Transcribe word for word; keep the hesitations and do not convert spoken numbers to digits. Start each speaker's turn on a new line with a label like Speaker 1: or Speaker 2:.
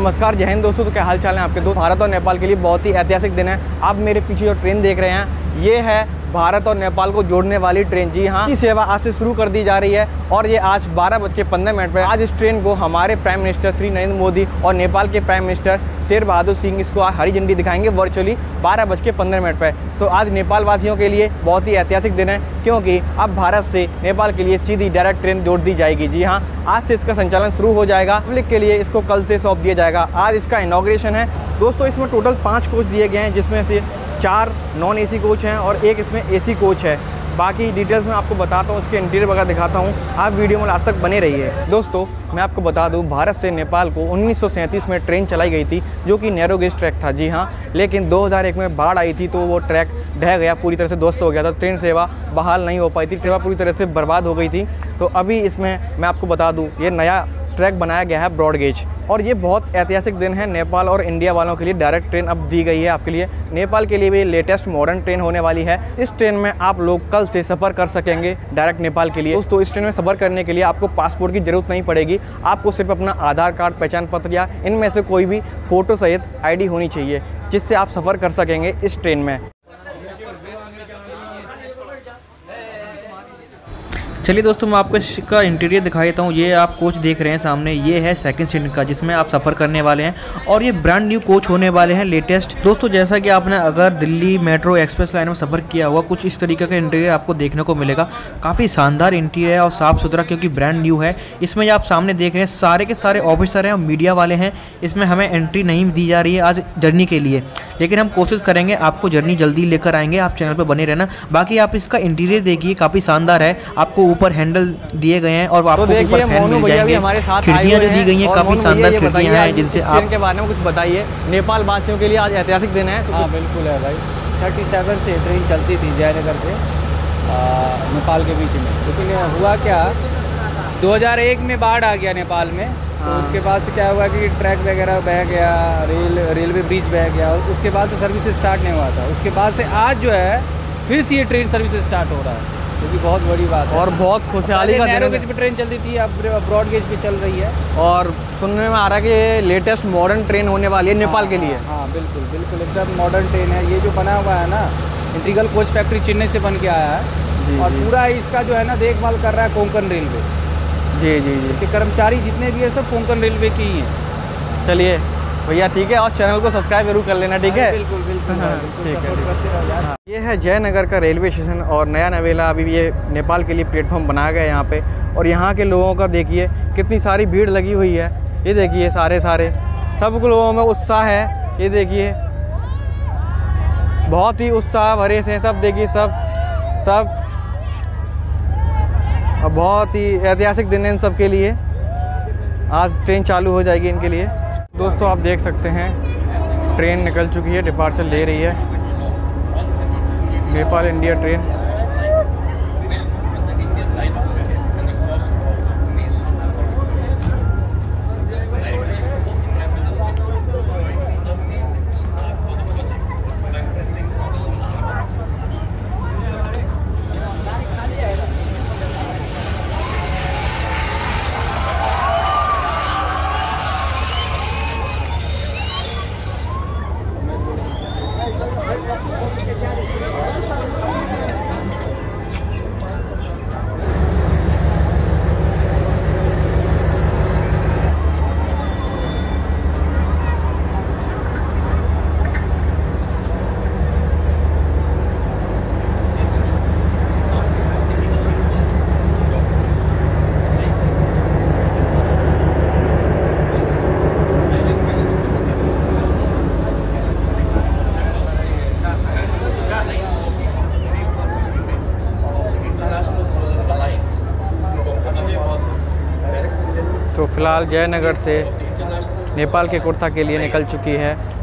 Speaker 1: नमस्कार, जय हिंद दोस्तों। तो क्या हाल चाल है आपके दोस्त। भारत और नेपाल के लिए बहुत ही ऐतिहासिक दिन है। आप मेरे पीछे जो ट्रेन देख रहे हैं ये है भारत और नेपाल को जोड़ने वाली ट्रेन। जी हाँ, ये सेवा आज से शुरू कर दी जा रही है और ये आज बारह बज के पंद्रह मिनट पर आज इस ट्रेन को हमारे प्राइम मिनिस्टर श्री नरेंद्र मोदी और नेपाल के प्राइम मिनिस्टर शेर बहादुर सिंह इसको आज हरी झंडी दिखाएंगे वर्चुअली बारह बज के पंद्रह मिनट पर। तो आज नेपाल वासियों के लिए बहुत ही ऐतिहासिक दिन है क्योंकि अब भारत से नेपाल के लिए सीधी डायरेक्ट ट्रेन जोड़ दी जाएगी। जी हाँ, आज से इसका संचालन शुरू हो जाएगा। पब्लिक के लिए इसको कल से सौंप दिया जाएगा। आज इसका इनॉग्रेशन है दोस्तों। इसमें टोटल पाँच कोच दिए गए हैं जिसमें से चार नॉन एसी कोच हैं और एक इसमें एसी कोच है। बाकी डिटेल्स मैं आपको बताता हूँ, उसके इंटीरियर वगैरह दिखाता हूँ। आप वीडियो में लास्ट तक बने रहिए। दोस्तों मैं आपको बता दूँ, भारत से नेपाल को उन्नीस सौ सैंतीस में ट्रेन चलाई गई थी जो कि नैरो गेज ट्रैक था। जी हाँ, लेकिन दो हज़ार एक में बाढ़ आई थी तो वो ट्रैक ढह गया, पूरी तरह से ध्वस्त हो गया था। ट्रेन सेवा बहाल नहीं हो पाई थी, सेवा पूरी तरह से बर्बाद हो गई थी। तो अभी इसमें मैं आपको बता दूँ ये नया ट्रैक बनाया गया है ब्रॉड गेज और ये बहुत ऐतिहासिक दिन है नेपाल और इंडिया वालों के लिए। डायरेक्ट ट्रेन अब दी गई है आपके लिए। नेपाल के लिए भी लेटेस्ट मॉडर्न ट्रेन होने वाली है। इस ट्रेन में आप लोग कल से सफ़र कर सकेंगे डायरेक्ट नेपाल के लिए। दोस्तों इस ट्रेन में सफ़र करने के लिए आपको पासपोर्ट की ज़रूरत नहीं पड़ेगी। आपको सिर्फ अपना आधार कार्ड, पहचान पत्र या इनमें से कोई भी फ़ोटो सहित आई डी होनी चाहिए जिससे आप सफ़र कर सकेंगे इस ट्रेन में। चलिए दोस्तों मैं आपको इसका इंटीरियर दिखा देता हूँ। ये आप कोच देख रहे हैं सामने, ये है सेकंड सीट का जिसमें आप सफ़र करने वाले हैं और ये ब्रांड न्यू कोच होने वाले हैं लेटेस्ट। दोस्तों जैसा कि आपने अगर दिल्ली मेट्रो एक्सप्रेस लाइन में सफ़र किया हुआ, कुछ इस तरीके का इंटीरियर आपको देखने को मिलेगा। काफ़ी शानदार इंटीरियर है और साफ़ सुथरा क्योंकि ब्रांड न्यू है। इसमें आप सामने देख रहे हैं सारे के सारे ऑफिसर हैं और मीडिया वाले हैं। इसमें हमें एंट्री नहीं दी जा रही है आज जर्नी के लिए, लेकिन हम कोशिश करेंगे आपको जर्नी जल्दी लेकर आएंगे। आप चैनल पर बने रहना। बाकी आप इसका इंटीरियर देखिए, काफ़ी शानदार है। आपको ऊपर हैंडल दिए गए हैं और आपको ऊपर फैन मिल जाएंगे। खिड़कियां जो दी गई हैं काफ़ी शानदार खिड़कियां हैं जिनसे आप ट्रेन के बारे में कुछ बताइए। नेपाल वासियों के लिए आज ऐतिहासिक दिन है।
Speaker 2: हाँ बिल्कुल है भाई। थर्टी सेवन से ट्रेन चलती थी जयनगर से नेपाल के बीच में, लेकिन हुआ क्या दो हज़ार एक में बाढ़ आ गया नेपाल में। तो उसके बाद से क्या हुआ कि ट्रैक वगैरह बह गया, रेल रेलवे ब्रिज बह गया और उसके बाद से सर्विस स्टार्ट नहीं हुआ था। उसके बाद से आज जो है फिर से ये ट्रेन सर्विस स्टार्ट हो रहा है क्योंकि बहुत बड़ी बात है
Speaker 1: और बहुत खुशहाली का
Speaker 2: नैरो गेज पे ट्रेन चलती थी, अब ब्रॉड गेज पे चल रही है।
Speaker 1: और सुनने में आ रहा है कि ये लेटेस्ट मॉडर्न ट्रेन होने वाली है नेपाल के लिए।
Speaker 2: हाँ बिल्कुल बिल्कुल एकदम मॉडर्न ट्रेन है। ये जो बना हुआ है ना, इंटीग्रल कोच फैक्ट्री चेन्नई से बन के आया है और पूरा इसका जो है ना देखभाल कर रहा है कोंकण रेलवे।
Speaker 1: जी जी जी
Speaker 2: इसके कर्मचारी जितने भी है सब कोंकण रेलवे की ही हैं।
Speaker 1: चलिए भैया ठीक है, और चैनल को सब्सक्राइब जरूर कर लेना। ठीक है
Speaker 2: बिल्कुल बिल्कुल
Speaker 1: ठीक है। ये है जयनगर का रेलवे स्टेशन और नया नवेला अभी ये नेपाल के लिए प्लेटफॉर्म बनाया गया है यहाँ पे। और यहाँ के लोगों का देखिए कितनी सारी भीड़ लगी हुई है। ये देखिए सारे सारे सब लोगों में उत्साह है। ये देखिए बहुत ही उत्साह भरे से सब देखिए सब सब और बहुत ही ऐतिहासिक दिन है इन सब के लिए। आज ट्रेन चालू हो जाएगी इनके लिए। दोस्तों आप देख सकते हैं ट्रेन निकल चुकी है, डिपार्चर ले रही है नेपाल इंडिया ट्रेन। तो फिलहाल जयनगर से नेपाल के कुर्था के लिए निकल चुकी है